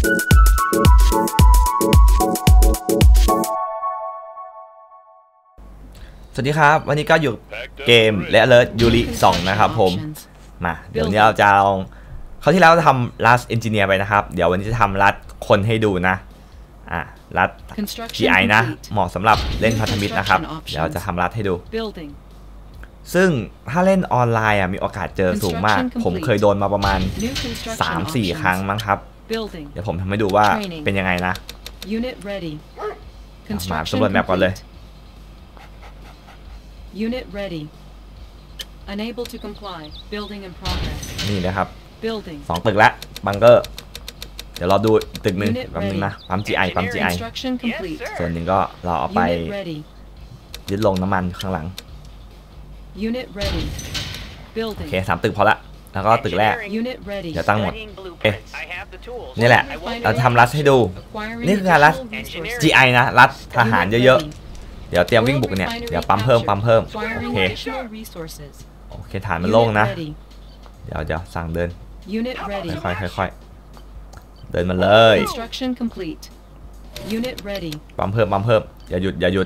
สวัสดีครับวันนี้ก็อยู่เกมและAlertยูริ2นะครับผมมาเดี๋ยวนี้เราจะลองเขาที่แล้วทำLast Engineerไปนะครับเดี๋ยววันนี้จะทำรัดคนให้ดูนะรัด GI นะเหมาะสำหรับเล่นพันธมิตรนะครับเดี๋ยวจะทำรัดให้ดูซึ่งถ้าเล่นออนไลน์มีโอกาสเจอสูงมากผมเคยโดนมาประมาณ 3-4 ครั้งมั้งครับเดี๋ยวผมทำให้ดูว่าเป็นยังไงนะมาสำรวจแมปก่อนเลย Unit ready. Unable to comply. Building in progress. นี่นะครับ2 ตึกละบังเกอร์เดี๋ยวเราดูตึกนึงแป๊บนึงนะปั๊ม GI ส่วนหนึ่งก็เราเอาไปยึดลงน้ำมันข้างหลังโอเค3 ตึกพอละแล้วก็ตึกแรกเดี๋ยวตั้งหมดนี่แหละเราทำรัดให้ดูนี่คือการรัด GI นะรัดทหารเยอะเดี๋ยวเตรียมวิ่งบุกเนี่ยเดี๋ยวปั๊มเพิ่มโอเคฐานมันโล่งนะเดี๋ยวสั่งเดินค่อยเดินมาเลยปั๊มเพิ่มอย่าหยุด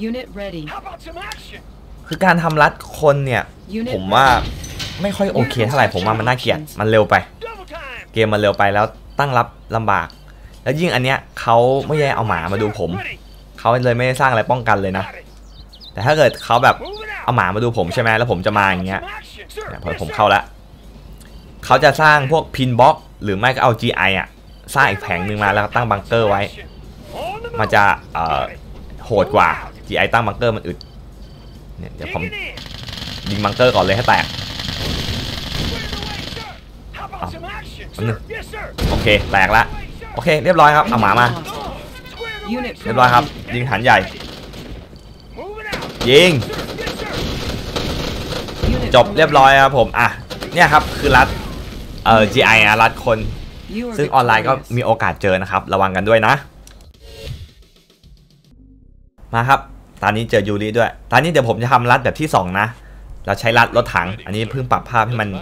คือการทำรัดคนเนี่ยผมว่าไม่ค่อยโอเคเท่าไหร่ผมว่ามันน่าเกลียดมันเร็วไปเกมมันเร็วไปแล้วตั้งรับลำบากแล้วยิ่งอันเนี้ยเขาไม่ได้เอาหมามาดูผมเขาเลยไม่ได้สร้างอะไรป้องกันเลยนะแต่ถ้าเกิดเขาแบบเอาหมามาดูผมใช่ไหมแล้วผมจะมาอย่างเงี้ยพอผมเข้าแล้วเขาจะสร้างพวกพินบ็อกหรือไม่ก็เอา GI สร้างอีกแผงหนึ่งมาแล้วตั้งบังเกอร์ไว้มันจะโหดกว่า GI ตั้งบังเกอร์มันอึดเนี่ยเดี๋ยวผมยิงบังเกอร์ก่อนเลยให้แตกโอเคแตกละโอเคเรียบร้อยครับเอาหมามาเรียบร้อยครับยิงฐานใหญ่ยิงจบเรียบร้อยครับผมเนี่ยครับคือรัดGI รัดคนซึ่งออนไลน์ก็มีโอกาสเจอนะครับระวังกันด้วยนะมาครับตอนนี้เจอยูริด้วยตอนนี้เดี๋ยวผมจะทำรัดแบบที่2นะเราใช้รัดรถถังอันนี้เพิ่งปรับภาพให้มัน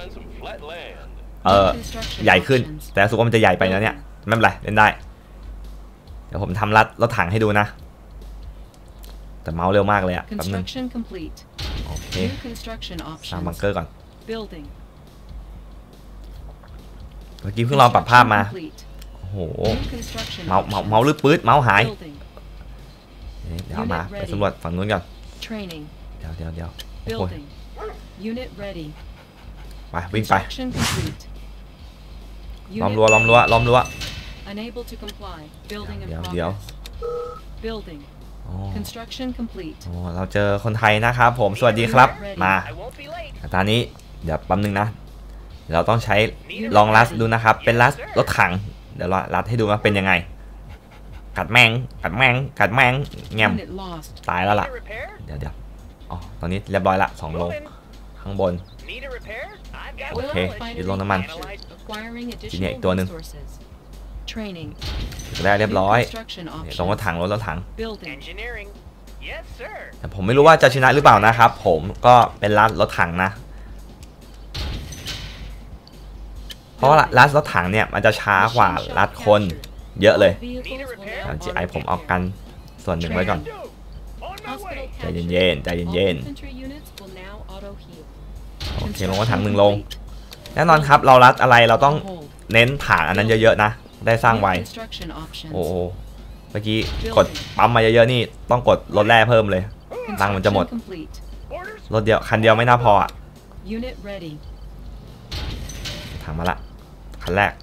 ใหญ่ขึ้นแต่รู้สึกว่ามันจะใหญ่ไปนะเนี่ยไม่เป็นไรเล่นได้เดี๋ยวผมทำรัดรถถังให้ดูนะแต่เมาส์เร็วมากเลยแป๊บนึงโอเคสร้างบังเกอร์ก่อนเมื่อกี้เพิ่งลองปรับภาพมาโอ้โหเมาส์ลืดปื๊ดเมาส์หายเดี๋ยวมาไปสำรวจฝั่งนู้นก่อนเดี๋ยวโอ้ยไปวิ่งไปล้อมรั้วเดี๋ยวเราเจอคนไทยนะครับผมสวัสดีครับมาตอนนี้เดี๋ยวแป๊บนึงนะเราต้องใช้ลองรัดดูนะครับเป็นรัดรถถังเดี๋ยวรัดให้ดูว่าเป็นยังไงกัดแมงแง่มตายแล้วล่ะเดี๋ยวอ๋อตอนนี้เรียบร้อยละ2 โลข้างบนโอเคยึดลงน้ำมันทีนี้อีกตัวหนึ่งได้เรียบร้อยลงรถถังแต่ผมไม่รู้ว่าจะชนะหรือเปล่านะครับผมก็เป็นรัดรถถังนะเพราะรัดรถถังเนี่ยมันจะช้ากว่ารัดคนเยอะเลยGI ผมเอากันส่วนหนึ่งไว้ก่อนใจเย็นโอเคลงรถถัง1 ลงแน่นอนครับเรารัดอะไรเราต้องเน้นฐานอันนั้นเยอะๆนะได้สร้างไว้โอ้เมื่อกี้กดปั๊มมาเยอะๆนี่ต้องกดรถแร่เพิ่มเลยตังมันจะหมดรถเดียวคันเดียวไม่น่าพอถังมาละคันแรก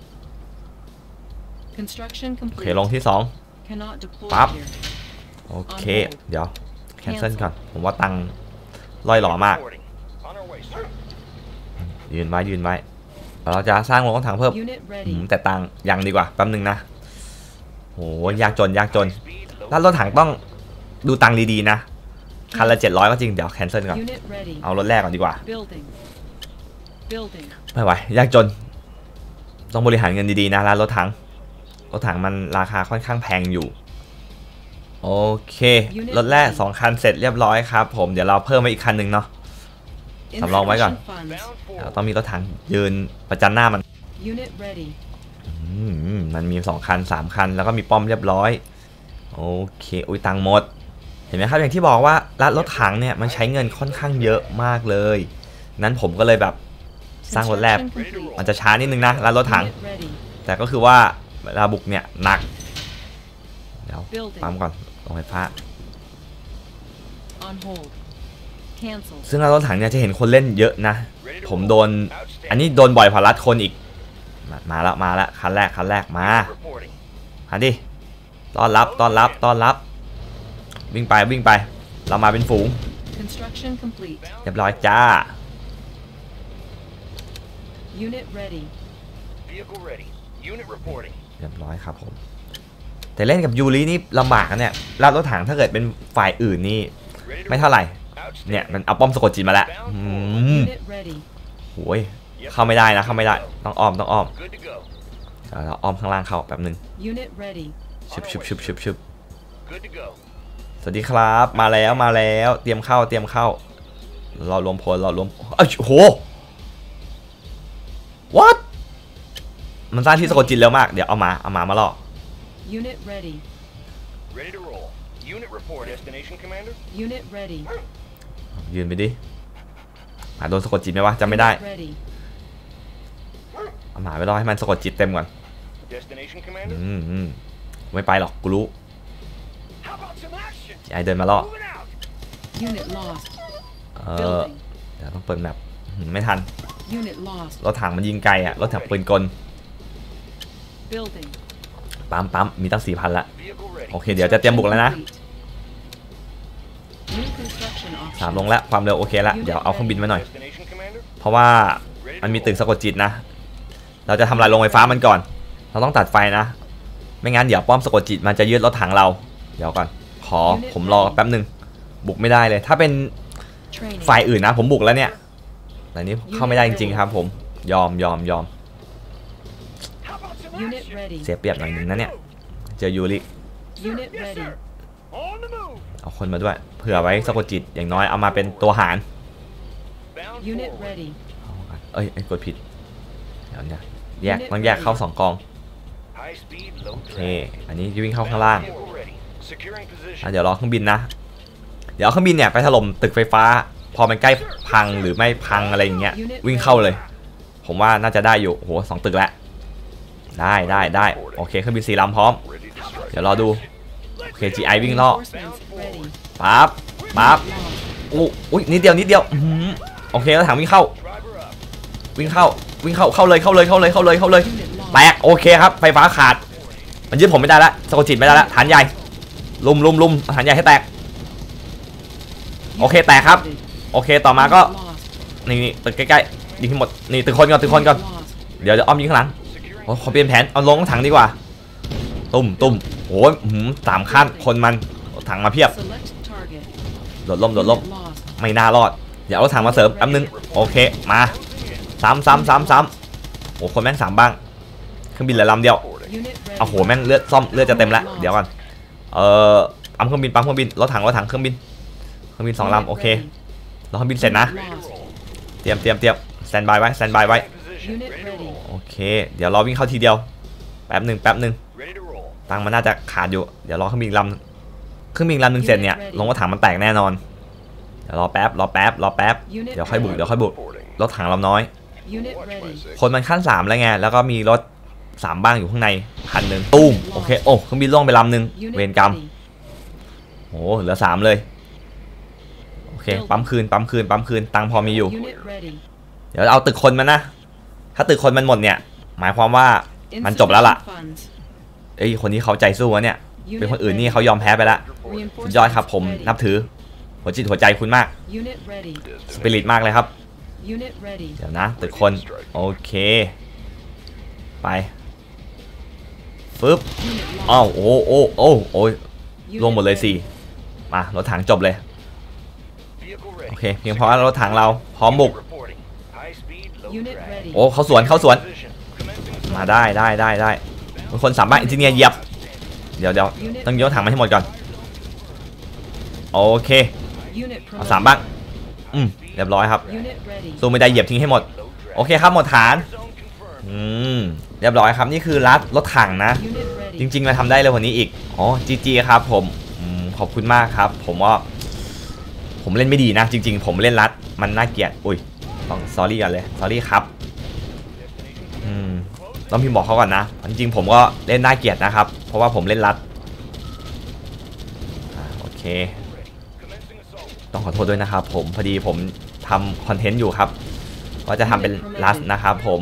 โอเคลงที่2ปั๊บโอเคเดี๋ยวแคนเซิลก่อนผมว่าตังล่อยหล่อมากยืนไว้เราจะสร้างรถถังเพิ่มแต่ตังยังดีกว่าแป๊บนึงนะโหยากจนแล้วรถถังต้องดูตังดีๆนะคันละ700ก็จริงเดี๋ยวแคนเซิลก่อนเอารถแรกก่อนดีกว่าไม่ไหวยากจนต้องบริหารเงินดีๆนะร้านรถถังมันราคาค่อนข้างแพงอยู่โอเครถแรก2 คันเสร็จเรียบร้อยครับผมเดี๋ยวเราเพิ่มมาอีกคันหนึ่งเนาะสำรองไว้ก่อนต้องมีรถถังยืนประจันหน้ามันมันมี2 คัน 3 คันแล้วก็มีป้อมเรียบร้อยโอเคอุ้ยตังหมดเห็นไหมครับอย่างที่บอกว่ารัดรถถังเนี่ยมันใช้เงินค่อนข้างเยอะมากเลยนั้นผมก็เลยแบบสร้างรถแลบมันจะช้านิดนึงนะรัดรถถังแต่ก็คือว่าเวลาบุกเนี่ยหนักเดี๋ยวปั๊มก่อนลงไฟฟ้าซึ่งรัดรถถังเนี่ยจะเห็นคนเล่นเยอะนะผมโดนอันนี้โดนบ่อยกว่ารัดคนอีกมาแล้วคันแรกมาดิต้อนรับวิ่งไปเรามาเป็นฝูงเรียบร้อยจ้าเรียบร้อยครับผมแต่เล่นกับยูรินี่ลำบากนะเนี่ยรัดรถถังถ้าเกิดเป็นฝ่ายอื่นนี่ไม่เท่าไหร่เนี่ยมันเอาป้อมสะกดจิตมาแล้วโอ้ยเข้าไม่ได้นะต้องอ้อมเราอ้อมข้างล่างเข้าแป๊บนึงชึบสวัสดีครับมาแล้วเตรียมเข้าเรารวมพลโอ้โห what มันสร้างที่สะกดจิตเร็วมากเดี๋ยวเอามาล่อยืนไปดิโดนสะกดจิตไหมวะจำไม่ได้เอาหมาไปรอให้มันสะกดจิตเต็มก่อนไม่ไปหรอกกูรู้ไอเดินมาล่อเดี๋ยวต้องเปิดแมปไม่ทันรถถังมันยิงไกลอะรถถังปืนกลปั๊มมีตั้ง 4,000 ละโอเคเดี๋ยวจะเตรียมบุกแล้วนะ3 ลงแล้วความเร็วโอเคแล้วเดี๋ยวเอาเครื่องบินมาหน่อยเพราะว่ามันมีตึกสะกดจิตนะเราจะทำลายโรงไฟฟ้ามันก่อนเราต้องตัดไฟนะไม่งั้นเดี๋ยวป้อมสะกดจิตมันจะยึดรถถังเราเดี๋ยวก่อนผมรอแป๊บนึงบุกไม่ได้เลยถ้าเป็นฝ่ายอื่นนะผมบุกแล้วเนี่ยแต่นี้เข้าไม่ได้จริงๆครับผมยอมเสียเปรียบหน่อยนึงนะเนี่ยเจอยูริเอาคนมาด้วยเผื่อไว้สะกดจิตอย่างน้อยเอามาเป็นตัวหารกดผิดเดี๋ยวเนี่ยต้องแยกเข้า2 กองโอเคอันนี้จะวิ่งเข้าข้างล่างเดี๋ยวรอเครื่องบินนะเดี๋ยวเครื่องบินเนี่ยไปถล่มตึกไฟฟ้าพอมันใกล้พังหรือไม่พังอะไรอย่างเงี้ยวิ่งเข้าเลยผมว่าน่าจะได้อยู่โห2 ตึกแล้วได้โอเคเครื่องบิน4 ลำพร้อมเดี๋ยวรอดูโอเค GI วิ่งล่อปั๊บอุ้ยนิดเดียวโอเคแล้วถังวิ่งเข้าเลยแตกโอเคครับไฟฟ้าขาดมันยึดผมไม่ได้แล้วสะกดจิตไม่ได้แล้วฐานใหญ่ลุมฐานใหญ่ให้แตกโอเคแตกครับโอเคต่อมาก็นี่ตึกใกล้ๆยิงให้หมดนี่ตึกคนก่อนเดี๋ยวจะอ้อมยิงข้างหลังขอเปลี่ยนแผนเอาลงถังดีกว่าตุ้มโอ้ย3 ขั้นคนมันถังมาเพียบโดดล่มไม่น่ารอดเดี๋ยวเอาถังมาเสริมแป๊บนึงโอเคมาซ้ำโอ้คนแม่ง3 บ้างเครื่องบินเหลือลำเดียวโอ้โหแม่งเลือดจะเต็มแล้วเดี๋ยวก่อนปั๊มเครื่องบินรถถังเครื่องบิน2 ลำโอเครอเครื่องบินเสร็จนะเตรียมสแตนบายไว้โอเคเดี๋ยวรอวิ่งเข้าทีเดียวแป๊บหนึ่งตังมันน่าจะขาดอยู่เดี๋ยวรอเครื่องบินลำนึงเสร็จเนี่ยลงรถถังมันแตกแน่นอนเดี๋ยวรอแป๊บเดี๋ยวค่อยบุกรถถังลำน้อยคนมันขั้น3แล้วไงแล้วก็มีรถ3 บ้างอยู่ข้างในคันหนึ่งตุ้มโอเคโอ้เครื่องบินล่วงไปลำนึงเวรกรรมโอ้เหลือ3เลยโอเคปั๊มคืนตังพอมีอยู่เดี๋ยวเอาตึกคนมันนะถ้าตึกคนมันหมดเนี่ยหมายความว่ามันจบแล้วล่ะคนนี้เขาใจสู้วะเนี่ยเป็นคนอื่นนี่เขายอมแพ้ไปแล้วสุดยอดครับผมนับถือหัวจิตหัวใจคุณมากสปิริตมากเลยครับเดี๋ยวนะตึกคนโอเคไปฟึบอ้าวโอ้ยลงหมดเลย4มารถถังจบเลยโอเคเพียงพอรถถังเราพร้อมบุกโอ้เขาสวนมาได้คน3 บ้างอินจิเนียร์เหยียบเดี๋ยวต้องยกถังมาให้หมดก่อนโอเคเอา3 บ้างเรียบร้อยครับสู้ไม่ได้เหยียบทิ้งให้หมดโอเคครับหมดฐานเรียบร้อยครับนี่คือรัดรถถังนะ Unit จ ready. ริงๆมาทำได้เร็วกว่านี้อีกอ๋อจีครับผมขอบคุณมากครับผมว่าผมเล่นไม่ดีนะจริงๆผมเล่นรัดมันน่าเกลียดอุ้ยต้อง sorry กันเลย sorry ครับต้องพิมพ์บอกเขาก่อนนะจริงๆผมก็เล่นน่าเกลียดนะครับเพราะว่าผมเล่นรัดโอเคต้องขอโทษด้วยนะครับผมพอดีผมทำคอนเทนต์อยู่ครับก็จะทำเป็นรัดนะครับผม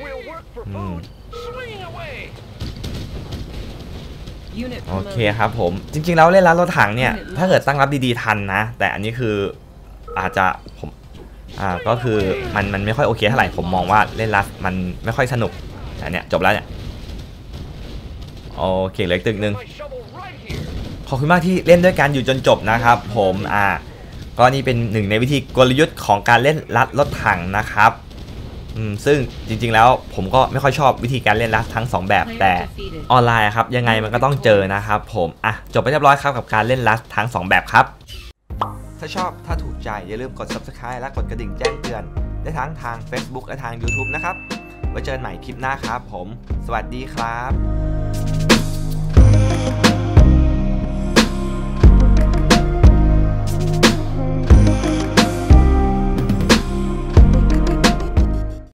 Unit โอเค promoted. ครับผมจริงๆแล้วเล่นรัดรถถังเนี่ยถ้าเกิดตั้งรับดีๆทันนะแต่อันนี้คืออาจจะผมก็คือมันไม่ค่อยโอเคเท่าไหร่ผมมองว่าเล่นรัดมันไม่ค่อยสนุกแต่เนี่ยจบแล้วเนี่ยโอเคเหลืออีกตึกนึงขอบคุณมากที่เล่นด้วยกันอยู่จนจบนะครับผมก็นี่เป็นหนึ่งในวิธีกลยุทธ์ของการเล่นรัดรถถังนะครับซึ่งจริงๆแล้วผมก็ไม่ค่อยชอบวิธีการเล่นรัดทั้ง2แบบแต่ออนไลน์ครับยังไงมันก็ต้องเจอนะครับผมจบไปเรียบร้อยครับกับการเล่นรัดทั้ง2แบบครับถ้าชอบถ้าถูกใจอย่าลืมกด Subscribe และกดกระดิ่งแจ้งเตือนได้ทั้งทาง Facebook และทาง YouTube นะครับไว้เจอกันใหม่คลิปหน้าครับผมสวัสดีครับ